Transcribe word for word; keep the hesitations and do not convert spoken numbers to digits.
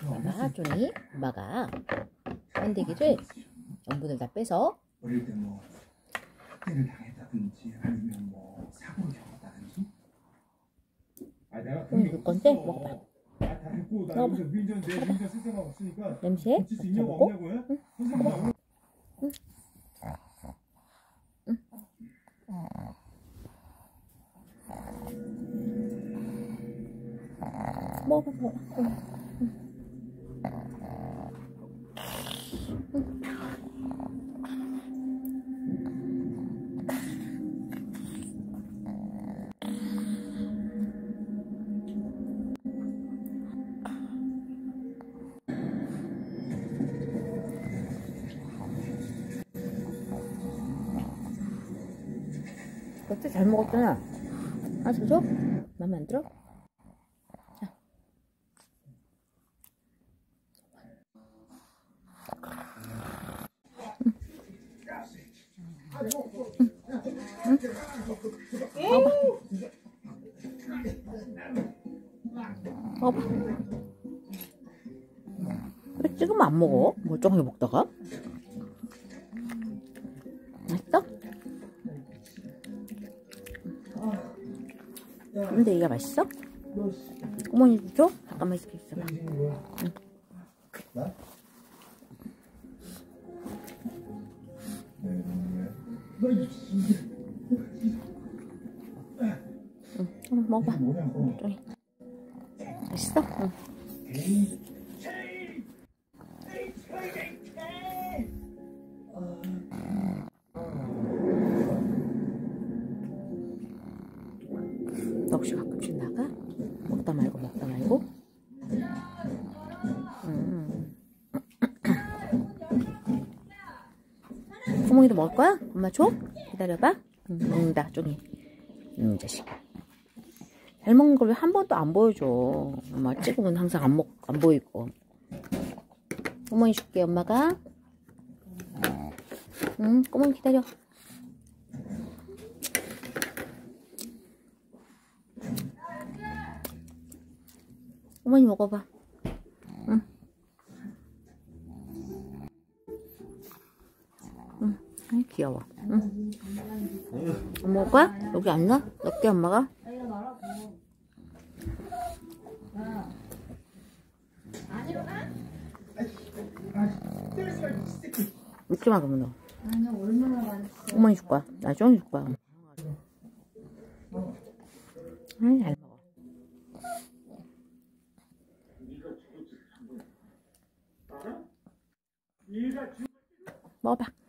봐봐, 쪼니. 엄마가 번데기를 염분을 다 빼서 어릴 때 뭐 학대를 당했다든지 아니면 뭐 사고를 겪었다든지. 아 내가 응, 줄 건데 먹어봐. 아, 다 듣고 나 먹어봐. 여기서 민전 내 민전 세상하고 없으니까 냄새 붙일 수 있냐고 맡아보고. 없냐고요? 응, 선생님 나 오늘 응. 응. 먹어봐, 먹어봐. 응. 응. 그때 잘 먹었잖아. 아, 줘? 마음에 안 들어? 자. 응. 응. 먹어봐. 먹어봐. 왜 지금 안 먹어? 멀쩡하게 먹다가? 맛있어? 근데 이가 맛있어? 어머니 줘? 잠깐만 있어. 응. 응, 먹어봐. 좀 맛있어? 응. 너 혹시 가끔씩 나가? 먹다 말고 먹다 말고? 음. 구멍이도 먹을 거야? 엄마 줘? 기다려봐. 응, 먹는다, 쪼니. 음, 자식. 잘 먹는 걸 왜 한 번도 안 보여줘. 엄마 찍으면 항상 안 먹, 안 보이고. 어머니 줄게, 엄마가. 응, 꼬멍이 기다려. 어머니 먹어봐. 응. 응. 아이, 귀여워. 응. 안 먹을 거야? 여기 안 놔? 넣게, 엄마가? 먹지 마, 그러면 너. 어머니 줄 거야. 나 쫑이 줄 거야. 아이, 잘 먹어. 먹어봐.